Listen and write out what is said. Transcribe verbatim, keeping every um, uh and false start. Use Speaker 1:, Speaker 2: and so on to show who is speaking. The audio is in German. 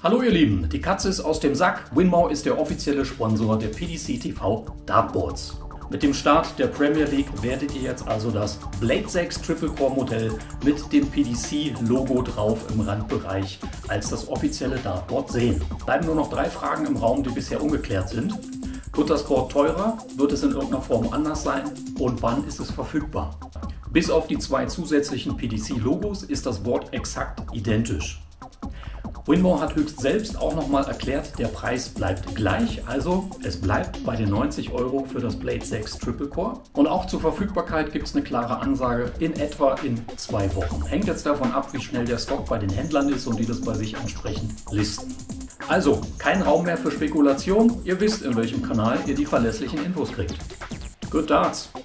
Speaker 1: Hallo ihr Lieben, die Katze ist aus dem Sack. Winmau ist der offizielle Sponsor der P D C T V Dartboards. Mit dem Start der Premier League werdet ihr jetzt also das Blade sechs Triple Core Modell mit dem P D C Logo drauf im Randbereich als das offizielle Dartboard sehen. Bleiben nur noch drei Fragen im Raum, die bisher ungeklärt sind. Wird das Board teurer? Wird es in irgendeiner Form anders sein? Und wann ist es verfügbar? Bis auf die zwei zusätzlichen P D C Logos ist das Board exakt identisch. Winmau hat höchst selbst auch nochmal erklärt, der Preis bleibt gleich, also es bleibt bei den neunzig Euro für das Blade sechs Triple Core. Und auch zur Verfügbarkeit gibt es eine klare Ansage, in etwa in zwei Wochen. Hängt jetzt davon ab, wie schnell der Stock bei den Händlern ist und die das bei sich entsprechend listen. Also, kein Raum mehr für Spekulation, ihr wisst, in welchem Kanal ihr die verlässlichen Infos kriegt. Good Darts!